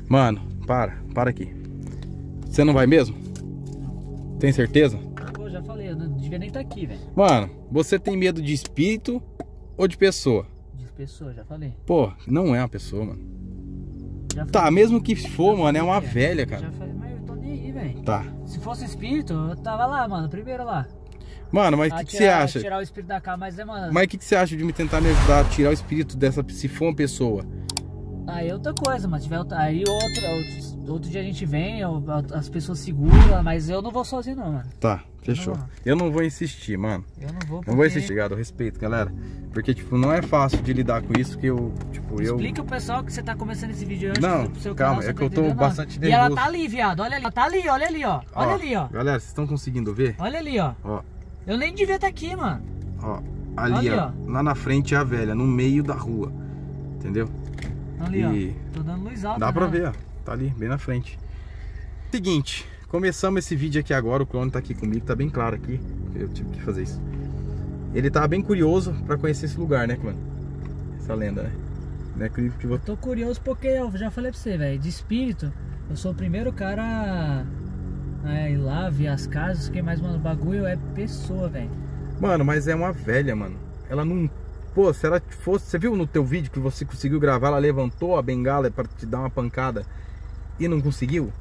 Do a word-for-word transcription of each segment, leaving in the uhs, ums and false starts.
Mano, para, para aqui. Você não vai mesmo? Tem certeza? Pô, já falei, eu não devia nem estar aqui, velho. Mano, você tem medo de espírito ou de pessoa? De pessoa, já falei. Pô, não é uma pessoa, mano. Já falei. Tá, mesmo que for, mano, é uma Já velha, cara. Já falei, mas eu tô nem aí, velho. Tá. Se fosse espírito, eu tava lá, mano, primeiro lá. Mano, mas o que, que você acha? Tirar o espírito da casa, mas é, mano. Mas o que, que você acha de me tentar me ajudar a tirar o espírito dessa, se for uma pessoa? Aí é outra coisa, mas tiver outra, aí outro, outro, outro dia a gente vem, eu, as pessoas seguram, mas eu não vou sozinho não, mano. Tá, fechou. Eu não, eu não vou insistir, mano. Eu não vou porque... Não vou insistir, obrigado, eu respeito, galera. Porque, tipo, não é fácil de lidar com isso, que eu, tipo, eu... Explica o pessoal que você tá começando esse vídeo hoje. Não, pro seu calma, canal, é que eu tá tô bastante nervoso. E ela tá ali, viado, olha ali, ela tá ali, olha ali, ó. Olha ó, ali, ó. Galera, vocês estão conseguindo ver? Olha ali, ó. Ó. Eu nem devia estar aqui, mano. Ó, ali, ali ó, ó, lá na frente é a velha, no meio da rua. Entendeu? Ali, e... ó. Tô dando luz alta. Dá né? pra ver, ó. Tá ali, bem na frente. Seguinte, começamos esse vídeo aqui agora. O clone tá aqui comigo, tá bem claro aqui. Eu tive que fazer isso. Ele tava bem curioso pra conhecer esse lugar, né, clone? Essa lenda, né? Não é incrível que você... Eu tô curioso porque eu já falei pra você, velho. De espírito, eu sou o primeiro cara a ir lá, ver as casas. Que mais, mano, o bagulho é pessoa, velho. Mano, mas é uma velha, mano. Ela não... Pô, se ela fosse... Você viu no teu vídeo que você conseguiu gravar? Ela levantou a bengala pra te dar uma pancada e não conseguiu?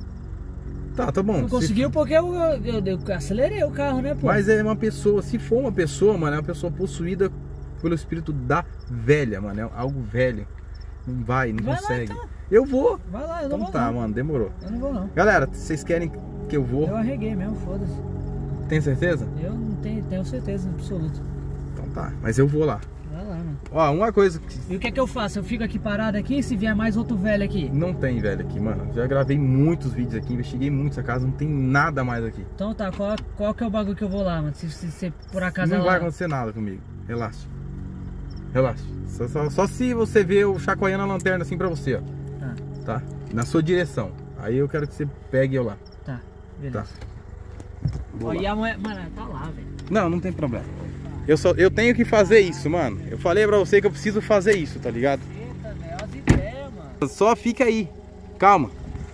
Tá, tá bom. Não conseguiu se... porque eu, eu, eu acelerei o carro, né, pô? Mas é uma pessoa... Se for uma pessoa, mano, é uma pessoa possuída pelo espírito da velha, mano. É algo velho. Não vai, não vai consegue. Lá, então. Eu vou. Vai lá, eu então não vou tá, não. mano, demorou. Eu não vou não. Galera, vocês querem que eu vou? Eu arreguei mesmo, foda-se. Tem certeza? Eu não tenho, tenho certeza, absoluta. Então tá, mas eu vou lá. Vai lá, mano. Ó, uma coisa que... E o que é que eu faço? Eu fico aqui parado aqui e se vier mais outro velho aqui? Não tem velho aqui, mano. Já gravei muitos vídeos aqui, investiguei muito essa casa, não tem nada mais aqui. Então tá, qual, qual que é o bagulho que eu vou lá, mano? Se, se, se por acaso Não ela... vai acontecer nada comigo, relaxa. Relaxa. Só, só, só se você ver eu chacoalhando a lanterna assim pra você, ó. Tá. Tá? Na sua direção. Aí eu quero que você pegue eu lá. Tá, beleza. Tá. Ó, e a mulher, mano, tá lá, velho. Não, não tem problema. Eu, só, eu tenho que fazer isso, mano. Eu falei pra você que eu preciso fazer isso, tá ligado? Eita, velho, as ideias, mano. Só fica aí. Calma.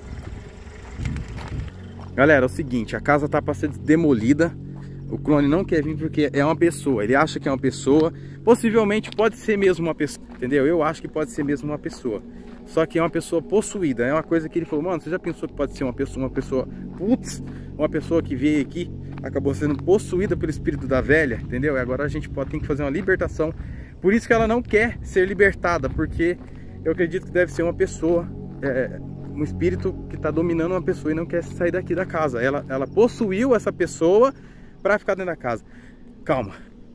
Galera, é o seguinte, a casa tá pra ser demolida. O clone não quer vir porque é uma pessoa. Ele acha que é uma pessoa. Possivelmente pode ser mesmo uma pessoa, entendeu? Eu acho que pode ser mesmo uma pessoa. Só que é uma pessoa possuída. É uma coisa que ele falou, mano, você já pensou que pode ser uma pessoa, uma pessoa, putz, uma pessoa que veio aqui, acabou sendo possuída pelo espírito da velha, entendeu? E agora a gente pode, tem que fazer uma libertação. Por isso que ela não quer ser libertada, porque eu acredito que deve ser uma pessoa, é, um espírito que está dominando uma pessoa e não quer sair daqui da casa. Ela, ela possuiu essa pessoa para ficar dentro da casa. Calma.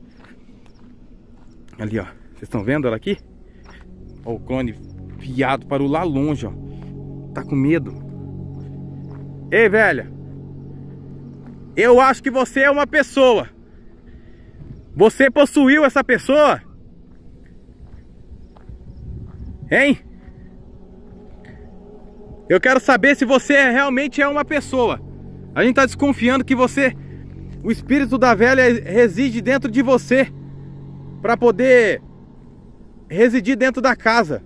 Ali, ó. Vocês estão vendo ela aqui? Ó, o clone viado parou lá longe, ó. Tá com medo. Ei, velha. Eu acho que você é uma pessoa. Você possuiu essa pessoa? Hein? Eu quero saber se você realmente é uma pessoa. A gente tá desconfiando que você... O espírito da velha reside dentro de você. Pra poder residir dentro da casa.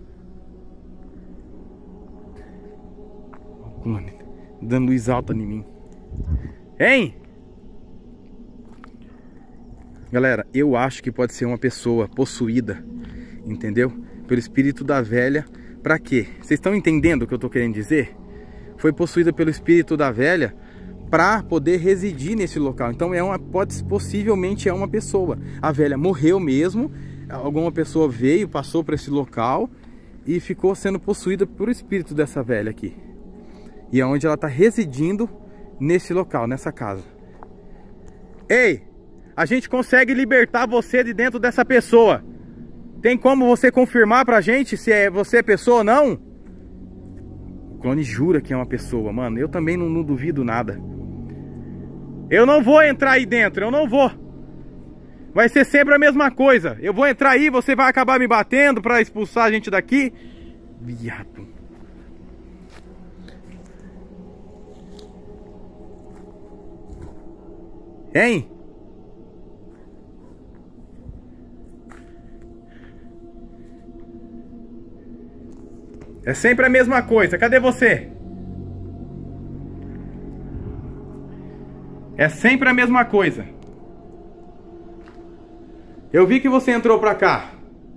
Mano, dando luz alta em mim. Hein? Galera, eu acho que pode ser uma pessoa possuída, entendeu? Pelo espírito da velha. Pra quê? Vocês estão entendendo o que eu tô querendo dizer? Foi possuída pelo espírito da velha para poder residir nesse local. Então é uma, pode, possivelmente é uma pessoa. A velha morreu mesmo, alguma pessoa veio, passou por esse local e ficou sendo possuída por espírito dessa velha aqui. E é onde ela está residindo nesse local, nessa casa. Ei, a gente consegue libertar você de dentro dessa pessoa. Tem como você confirmar pra gente se é você é pessoa ou não? O clone jura que é uma pessoa, mano. Eu também não, não duvido nada. Eu não vou entrar aí dentro, eu não vou. Vai ser sempre a mesma coisa. Eu vou entrar aí, você vai acabar me batendo pra expulsar a gente daqui. Viado. Hein? É sempre a mesma coisa. Cadê você? É sempre a mesma coisa. Eu vi que você entrou pra cá.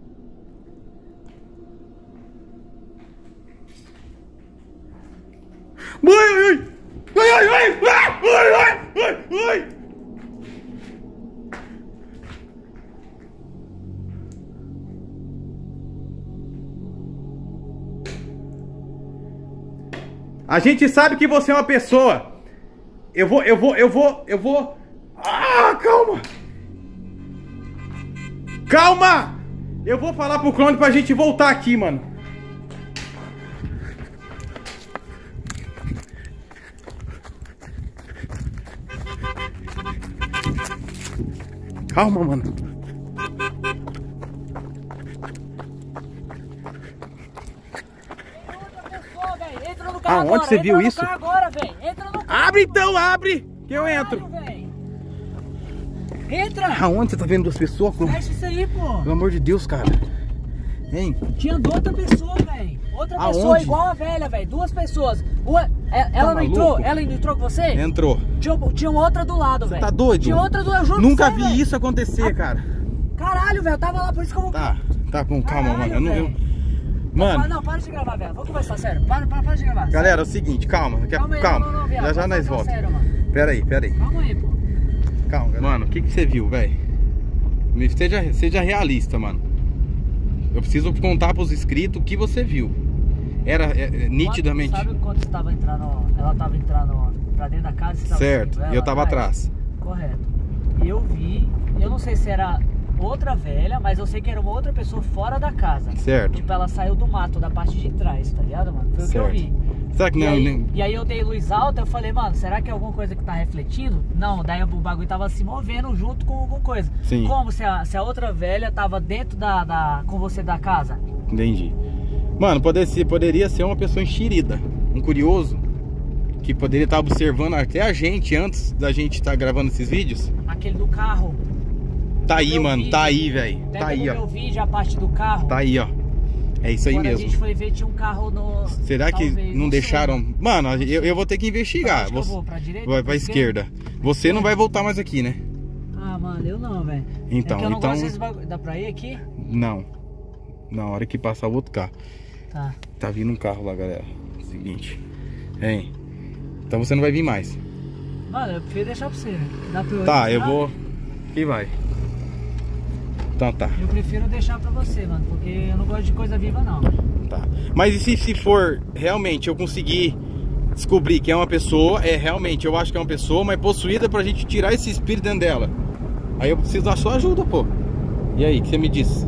Ui, ui, ui, ui, ui, ui, ui, ui. A gente sabe que você é uma pessoa. Eu vou, eu vou, eu vou, eu vou. Ah, calma. Calma! Eu vou falar pro clone pra gente voltar aqui, mano. Calma, mano. Aonde agora, você viu isso? Agora, entra no carro, abre então, abre! Que eu Caralho, entro. Véio. Entra! Aonde você tá vendo duas pessoas? Fecha isso aí, pô! Pelo amor de Deus, cara. Hein? Tinha outra pessoa, velho. Outra Aonde? pessoa igual a velha, velho. Duas pessoas. Uma, ela tá não maluco? entrou? Ela não entrou com você? Entrou. Tinha, tinha outra do lado, velho. Tá doido? Tinha outra do lado, juro Nunca pra você, vi véio. isso acontecer, Ah, cara. Caralho, velho. Eu tava lá, por isso que eu vou... Tá, tá bom, calma, Caralho, mano. Eu não, eu... velho. Mano. Não, não, para de gravar, velho. Vamos conversar, sério. Para, para, para de gravar. Galera, é o seguinte, calma. Calma aí, calma. não, não, não, viado. Já já Vamos nós conversar voltamos. sério, mano. Pera aí, pera aí. Calma aí, pô. Calma, galera. Mano, o que que você viu, velho? Seja, seja realista, mano. Eu preciso contar pros inscritos o que você viu. Era é, é, nitidamente. Quando, sabe quando você tava entrando, ela tava entrando pra dentro da casa? Você tava Certo, ela, e eu tava vai? atrás. Correto. E eu vi, eu não sei se era outra velha, mas eu sei que era uma outra pessoa fora da casa. Certo. Tipo, ela saiu do mato, da parte de trás, tá ligado, mano? Foi Certo. o que eu vi. Será que E não? aí, nem... e aí eu dei luz alta, eu falei, mano, será que é alguma coisa que tá refletindo? Não, daí o bagulho tava se movendo junto com alguma coisa. Sim. Como se a, se a outra velha tava dentro da, da, com você da casa? Entendi. Mano, poderia ser, poderia ser uma pessoa enxerida, um curioso, que poderia estar observando até a gente antes da gente estar gravando esses vídeos. Aquele do carro. Tá aí, Meu mano, vídeo. tá aí, velho. Até Tá aí, no ó. meu vídeo, a parte do carro. Tá aí, ó. É isso aí Quando mesmo. a gente foi ver, tinha um carro no... Será que Talvez, não sei. deixaram? Mano, eu, eu vou ter que Pra investigar. onde que eu Você vou? Pra direita? vai pra esquerda. Você não vai voltar mais aqui, né? Ah, mano, eu não, velho. Então, é que eu não então- gosto desses bagulho. Dá pra ir aqui? Não. Na hora que passar o outro carro. Tá. Tá vindo um carro lá, galera. Seguinte. Hein? Então você não vai vir mais. Mano, eu prefiro deixar pra você, né? Dá pra eu Tá, ir? eu vou. Aqui vai. Então tá. Eu prefiro deixar pra você, mano, porque eu não gosto de coisa viva, não. Tá. Mas e se, se for realmente eu conseguir descobrir que é uma pessoa, é realmente, eu acho que é uma pessoa, mas possuída pra gente tirar esse espírito dentro dela. Aí eu preciso da sua ajuda, pô. E aí, o que você me diz?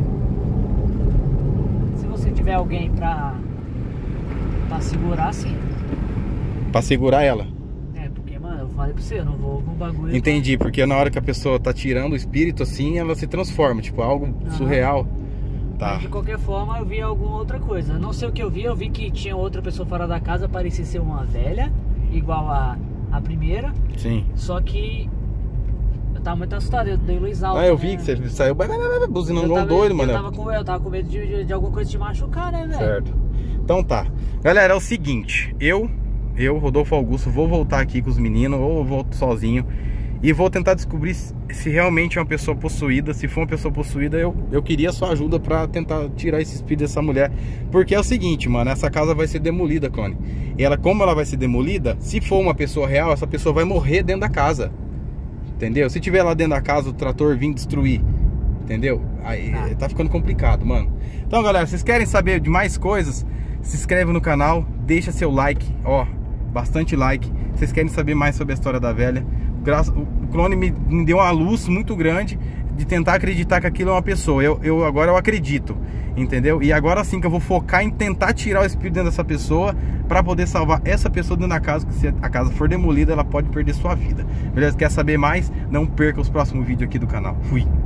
Se você tiver alguém pra... pra segurar, sim. Pra segurar ela. É, porque, mano, eu falei pra você, eu não vou com bagulho... Entendi, porque na hora que a pessoa tá tirando o espírito assim, ela se transforma, tipo, algo Aham. surreal. Tá. Mas de qualquer forma, eu vi alguma outra coisa. Não sei o que eu vi, eu vi que tinha outra pessoa fora da casa, parecia ser uma velha, igual a, a primeira, Sim. só que eu tava muito assustado, eu dei luz alta. Ah, eu né? vi que você saiu buzinando Eu igual um tava- doido, eu mano. Tava com, eu tava com medo de, de, de alguma coisa te machucar, né, velho? Certo. Então tá. Galera, é o seguinte, eu, eu, Rodolfo Augusto, vou voltar aqui com os meninos, ou eu volto sozinho, e vou tentar descobrir se, se realmente é uma pessoa possuída. Se for uma pessoa possuída, eu, eu queria a sua ajuda pra tentar tirar esse espírito dessa mulher. Porque é o seguinte, mano, essa casa vai ser demolida, Cone. E ela, como ela vai ser demolida, se for uma pessoa real, essa pessoa vai morrer dentro da casa. Entendeu? Se tiver lá dentro da casa, o trator vir destruir, entendeu? Aí Ah. tá ficando complicado, mano. Então, galera, vocês querem saber de mais coisas? Se inscreve no canal, deixa seu like, ó, bastante like. Vocês querem saber mais sobre a história da velha? O clone me, me deu uma luz muito grande de tentar acreditar que aquilo é uma pessoa. Eu, eu agora eu acredito, entendeu? E agora sim que eu vou focar em tentar tirar o espírito dentro dessa pessoa pra poder salvar essa pessoa dentro da casa, que se a casa for demolida, ela pode perder sua vida. Beleza? Quer saber mais? Não perca os próximos vídeos aqui do canal. Fui!